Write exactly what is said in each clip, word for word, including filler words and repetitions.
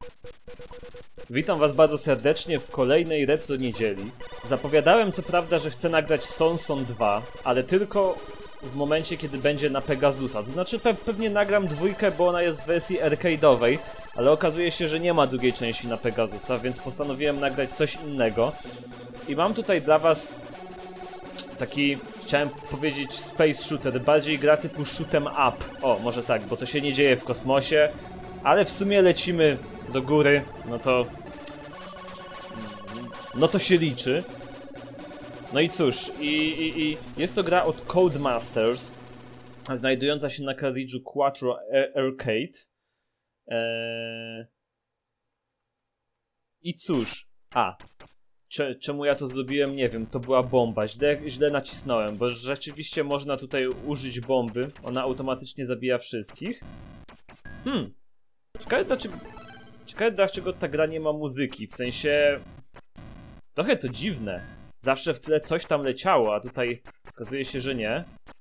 Witam was bardzo serdecznie w kolejnej Retro Niedzieli. Zapowiadałem co prawda, że chcę nagrać Sonson dwa, ale tylko w momencie, kiedy będzie na Pegasusa. To znaczy pe pewnie nagram dwójkę, bo ona jest w wersji arcade'owej, ale okazuje się, że nie ma drugiej części na Pegasusa, więc postanowiłem nagrać coś innego. I mam tutaj dla was taki, chciałem powiedzieć, space shooter, bardziej gra typu shoot'em up. O, może tak, bo to się nie dzieje w kosmosie, ale w sumie lecimy do góry, no to... No to się liczy. No i cóż, i, i, i jest to gra od Codemasters, znajdująca się na kartridżu Quattro Arcade. Eee... I cóż, a, czemu ja to zrobiłem, nie wiem, to była bomba, źle, źle nacisnąłem, bo rzeczywiście można tutaj użyć bomby, ona automatycznie zabija wszystkich. Hmm, ciekawe dlaczego, ciekawe dlaczego ta gra nie ma muzyki, w sensie, trochę to dziwne. Zawsze w tle coś tam leciało, a tutaj okazuje się, że nie.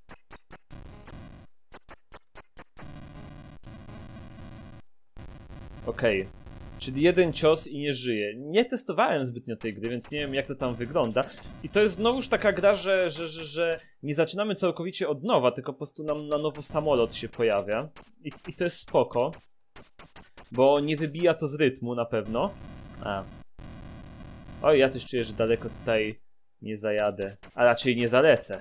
Okej. Okay. Czyli jeden cios i nie żyje. Nie testowałem zbytnio tej gry, więc nie wiem jak to tam wygląda. I to jest znowuż taka gra, że, że, że, że nie zaczynamy całkowicie od nowa, tylko po prostu nam na nowo samolot się pojawia. I, i to jest spoko. Bo nie wybija to z rytmu na pewno. A. Oj, ja coś czuję, że daleko tutaj nie zajadę. A raczej nie zalecę.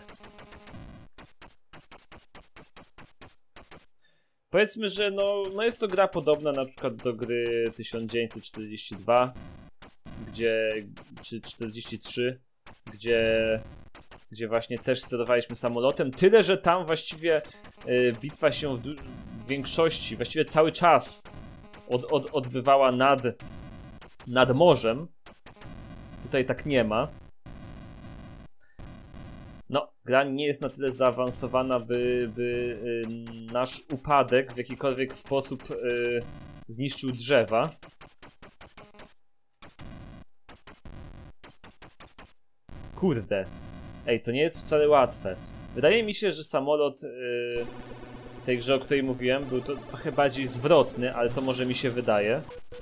Powiedzmy, że no, no jest to gra podobna na przykład do gry tysiąc dziewięćset czterdzieści dwa, gdzie, czy czterdzieści trzy, gdzie, gdzie właśnie też sterowaliśmy samolotem, tyle że tam właściwie y, bitwa się w, w większości, właściwie cały czas od, od, odbywała nad, nad morzem. Tutaj tak nie ma. No, gra nie jest na tyle zaawansowana, by, by y, nasz upadek w jakikolwiek sposób y, zniszczył drzewa. Kurde. Ej, to nie jest wcale łatwe. Wydaje mi się, że samolot y, w tej grze, o której mówiłem, był to trochę bardziej zwrotny, ale to może mi się wydaje.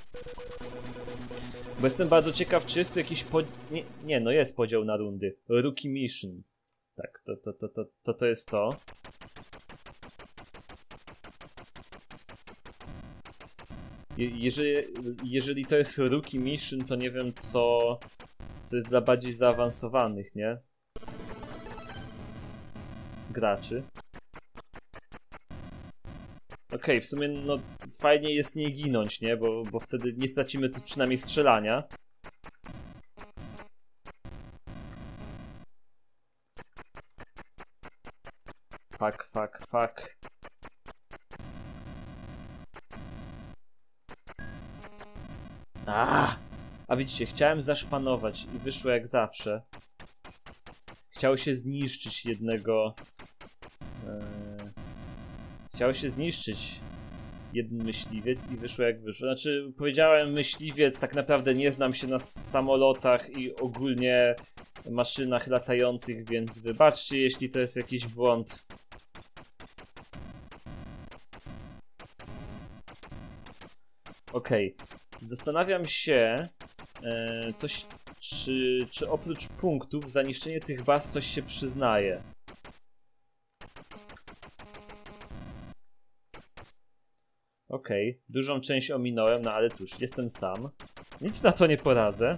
Bo jestem bardzo ciekaw, czy jest tu jakiś pod... Nie, nie, no jest podział na rundy. Rookie Mission. Tak, to, to, to, to, to, to jest to. Je, jeżeli, jeżeli to jest Rookie Mission, to nie wiem co, co jest dla bardziej zaawansowanych, nie? Graczy. Okej, okay, w sumie no fajnie jest nie ginąć, nie? Bo, bo wtedy nie tracimy tu przynajmniej strzelania. Fuck, fuck, fuck. A, a widzicie, chciałem zaszpanować i wyszło jak zawsze. Chciał się zniszczyć jednego... E, chciał się zniszczyć jeden myśliwiec i wyszło jak wyszło. Znaczy, powiedziałem myśliwiec, tak naprawdę nie znam się na samolotach i ogólnie maszynach latających, więc wybaczcie, jeśli to jest jakiś błąd. Okej, okay. Zastanawiam się, e, coś, czy, czy oprócz punktów za niszczenie tych baz coś się przyznaje. Okej, okay. Dużą część ominąłem, no ale cóż, jestem sam. Nic na to nie poradzę.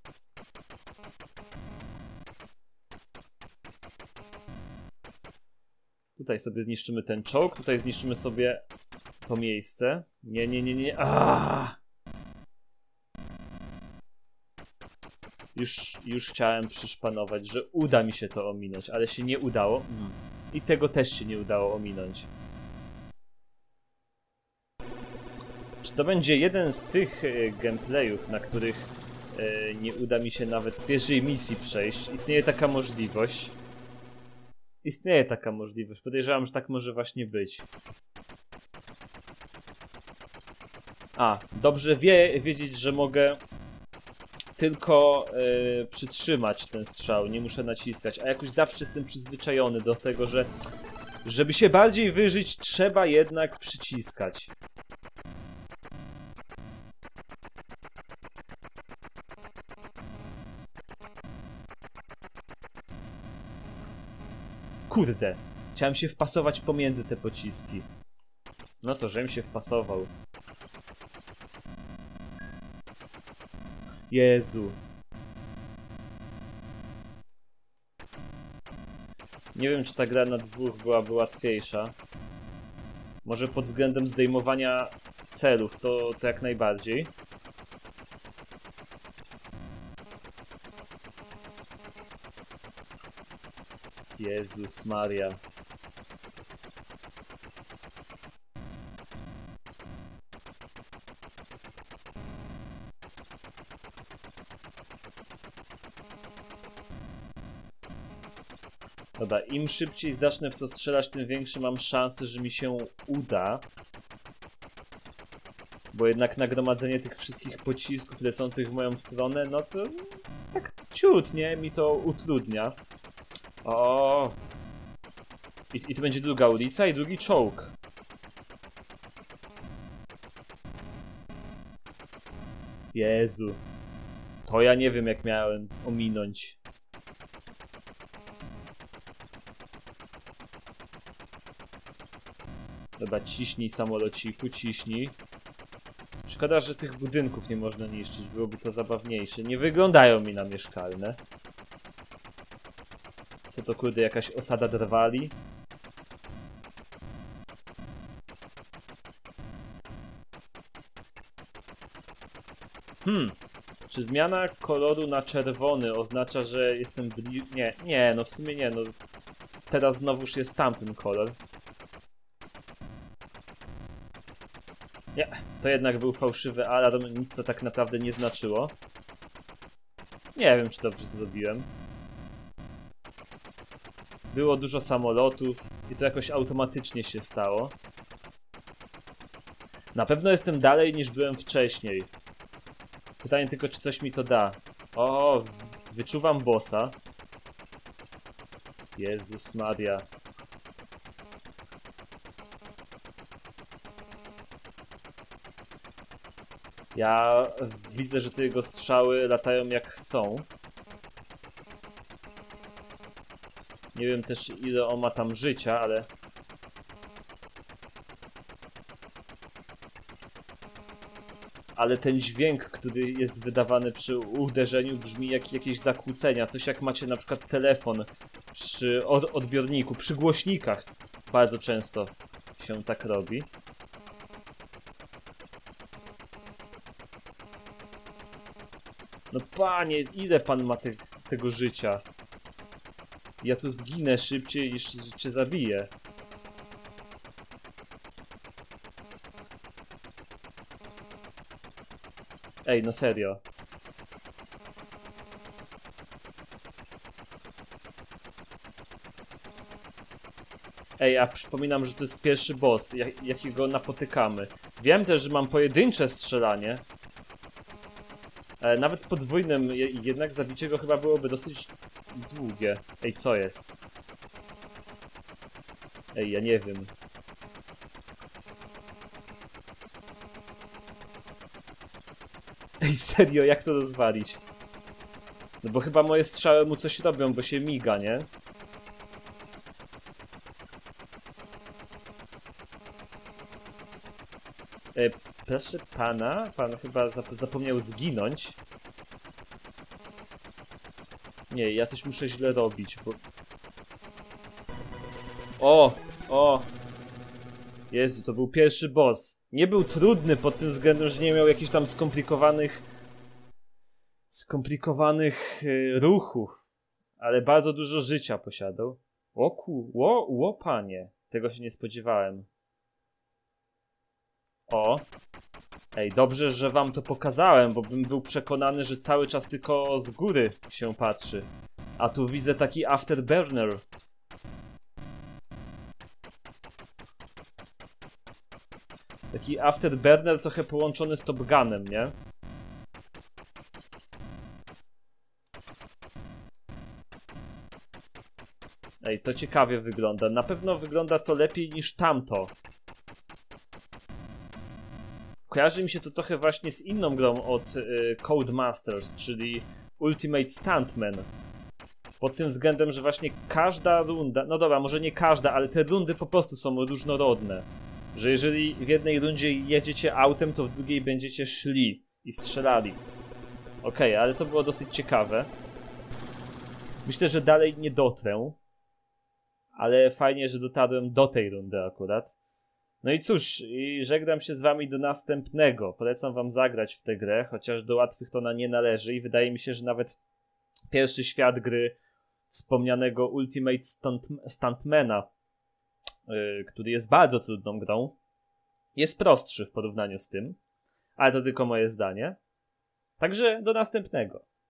Tutaj sobie zniszczymy ten czołg, tutaj zniszczymy sobie to miejsce. Nie, nie, nie, nie. Aaaa! Już, już chciałem przyszpanować, że uda mi się to ominąć, ale się nie udało. I tego też się nie udało ominąć. Czy to będzie jeden z tych e, gameplayów, na których e, nie uda mi się nawet pierwszej misji przejść? Istnieje taka możliwość. Istnieje taka możliwość. Podejrzewam, że tak może właśnie być. A, dobrze wie, wiedzieć, że mogę tylko yy, przytrzymać ten strzał, nie muszę naciskać, a jakoś zawsze jestem przyzwyczajony do tego, że żeby się bardziej wyżyć, trzeba jednak przyciskać. kurde. Chciałem się wpasować pomiędzy te pociski. No to żem się wpasował. Jezu. Nie wiem, czy ta gra na dwóch byłaby łatwiejsza. Może pod względem zdejmowania celów, to, to jak najbardziej. Jezus Maria. Dobra, im szybciej zacznę w to strzelać, tym większe mam szanse, że mi się uda. Bo jednak nagromadzenie tych wszystkich pocisków lecących w moją stronę, no to tak ciut, nie? Mi to utrudnia. O. I, I tu będzie druga ulica i drugi czołg. Jezu. To ja nie wiem, jak miałem ominąć. Dobra, ciśnij samolociku, ciśnij. Szkoda, że tych budynków nie można niszczyć, byłoby to zabawniejsze. Nie wyglądają mi na mieszkalne. Co to kurde, jakaś osada drwali? Hmm. Czy zmiana koloru na czerwony oznacza, że jestem bli... Nie, nie, no w sumie nie, no. Teraz znowuż jest tamten kolor. Nie, to jednak był fałszywy alarm, nic to tak naprawdę nie znaczyło. Nie wiem, czy dobrze zrobiłem. Było dużo samolotów i to jakoś automatycznie się stało. Na pewno jestem dalej niż byłem wcześniej. Pytanie tylko, czy coś mi to da. O, wyczuwam bossa. Jezus Maria. Ja widzę, że te jego strzały latają jak chcą. Nie wiem też, ile on ma tam życia, ale... Ale ten dźwięk, który jest wydawany przy uderzeniu, brzmi jak jakieś zakłócenia. Coś jak macie na przykład telefon przy od odbiorniku, przy głośnikach. Bardzo często się tak robi. No panie, ile pan ma te, tego życia? Ja tu zginę szybciej niż cię zabiję. Ej, no serio. Ej, a przypominam, że to jest pierwszy boss, jak, jakiego napotykamy. Wiem też, że mam pojedyncze strzelanie. E, nawet podwójnym, jednak zabicie go chyba byłoby dosyć długie. Ej, co jest? Ej, ja nie wiem. Ej, serio, jak to rozwalić? No bo chyba moje strzały mu coś robią, bo się miga, nie? E, proszę pana, pan chyba zap zapomniał zginąć. Nie, ja coś muszę źle robić, bo... O! O! Jezu, to był pierwszy boss. Nie był trudny pod tym względem, że nie miał jakichś tam skomplikowanych... Skomplikowanych yy, ruchów. Ale bardzo dużo życia posiadał. O ku... Ło, ło panie. Tego się nie spodziewałem. O! Ej, dobrze, że wam to pokazałem, bo bym był przekonany, że cały czas tylko z góry się patrzy. A tu widzę taki afterburner. Taki afterburner trochę połączony z Top Gunem, nie? Ej, to ciekawie wygląda. Na pewno wygląda to lepiej niż tamto. Kojarzy mi się to trochę właśnie z inną grą od y, Codemasters, czyli Ultimate Stuntman. Pod tym względem, że właśnie każda runda, no dobra, może nie każda, ale te rundy po prostu są różnorodne. Że jeżeli w jednej rundzie jedziecie autem, to w drugiej będziecie szli i strzelali. Okej, okay, ale to było dosyć ciekawe. Myślę, że dalej nie dotrę. Ale fajnie, że dotarłem do tej rundy akurat. No i cóż, i żegnam się z wami do następnego. Polecam wam zagrać w tę grę, chociaż do łatwych to ona nie należy i wydaje mi się, że nawet pierwszy świat gry wspomnianego Ultimate Stunt Stuntmana, yy, który jest bardzo trudną grą, jest prostszy w porównaniu z tym, ale to tylko moje zdanie. Także do następnego.